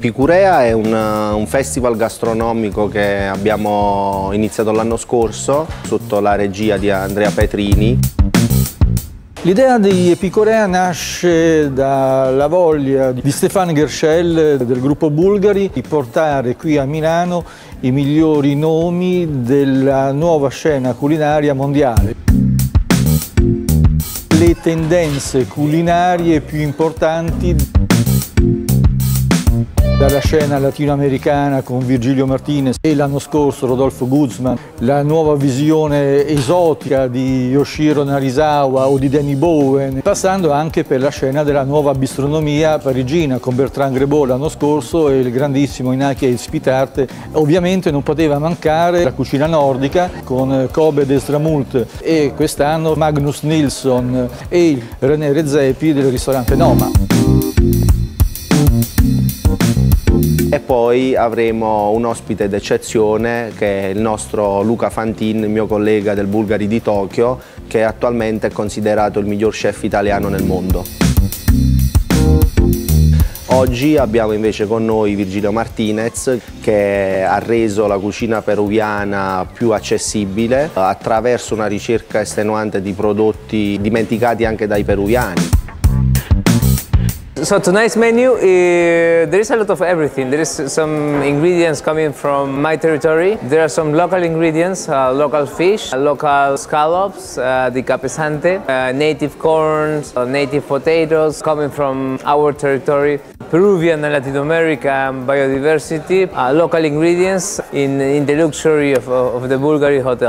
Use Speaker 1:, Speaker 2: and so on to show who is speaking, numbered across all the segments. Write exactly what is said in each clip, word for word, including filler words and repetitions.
Speaker 1: Epicurea è un, un festival gastronomico che abbiamo iniziato l'anno scorso sotto la regia di Andrea Petrini.
Speaker 2: L'idea di Epicurea nasce dalla voglia di Stéphane Guerchel del gruppo Bulgari di portare qui a Milano i migliori nomi della nuova scena culinaria mondiale. Le tendenze culinarie più importanti dalla scena latinoamericana con Virgilio Martinez e l'anno scorso Rodolfo Guzman, la nuova visione esotica di Yoshiro Narisawa o di Danny Bowen, passando anche per la scena della nuova bistronomia parigina con Bertrand Grebot l'anno scorso e il grandissimo Inaki Eilspitarte. Ovviamente non poteva mancare la cucina nordica con Kobe Destramult e quest'anno Magnus Nilsson e René Redzepi del ristorante Noma.
Speaker 1: E poi avremo un ospite d'eccezione che è il nostro Luca Fantin, il mio collega del Bulgari di Tokyo, che attualmente è considerato il miglior chef italiano nel mondo. Oggi abbiamo invece con noi Virgilio Martinez, che ha reso la cucina peruviana più accessibile attraverso una ricerca estenuante di prodotti dimenticati anche dai peruviani.
Speaker 3: So tonight's menu, uh, there is a lot of everything. There is some ingredients coming from my territory. There are some local ingredients, uh, local fish, uh, local scallops, uh, the capesante, uh, native corns, uh, native potatoes coming from our territory. Peruvian and Latin American biodiversity, uh, local ingredients in, in the luxury of, of the Bulgari hotel.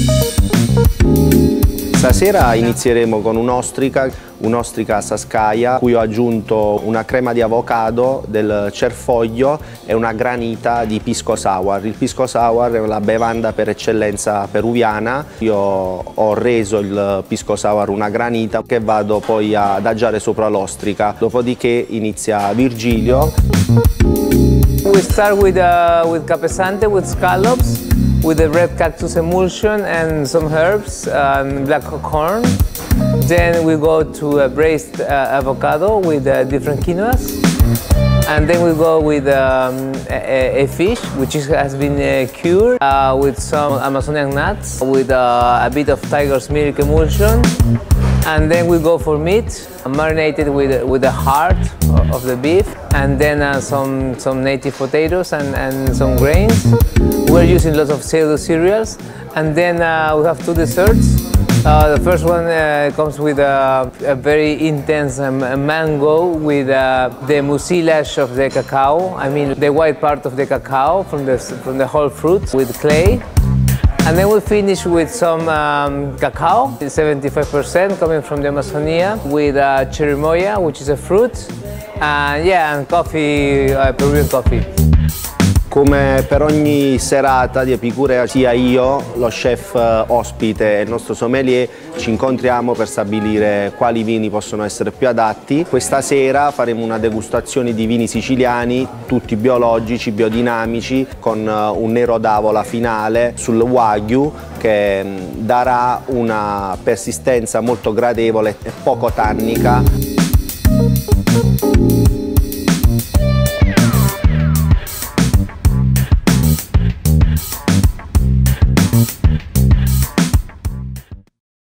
Speaker 1: Stasera inizieremo con un'ostrica, un'ostrica saskaia, cui ho aggiunto una crema di avocado del cerfoglio e una granita di pisco sour. Il pisco sour è la bevanda per eccellenza peruviana. Io ho reso il pisco sour una granita che vado poi ad adagiare sopra l'ostrica. Dopodiché inizia Virgilio.
Speaker 3: We start with, uh, with capesante, with scallops, with the red cactus emulsion and some herbs and black corn. Then we go to a braised uh, avocado with uh, different quinoas. And then we go with um, a, a fish which is, has been uh, cured uh, with some Amazonian nuts, with uh, a bit of tiger's milk emulsion. And then we go for meat, marinated with, with the heart of the beef, and then uh, some, some native potatoes and, and some grains. We're using lots of pseudo cereals. And then uh, we have two desserts. Uh, the first one uh, comes with a, a very intense um, mango with uh, the mucilage of the cacao, I mean the white part of the cacao from the, from the whole fruit with clay. And then we finish with some um, cacao, seventy-five percent coming from the Amazonia, with uh, cherimoya, which is a fruit, and yeah, and coffee, uh, Peruvian coffee.
Speaker 1: Come per ogni serata di Epicurea, sia io, lo chef ospite e il nostro sommelier ci incontriamo per stabilire quali vini possono essere più adatti. Questa sera faremo una degustazione di vini siciliani, tutti biologici, biodinamici, con un nero d'avola finale sul Wagyu che darà una persistenza molto gradevole e poco tannica.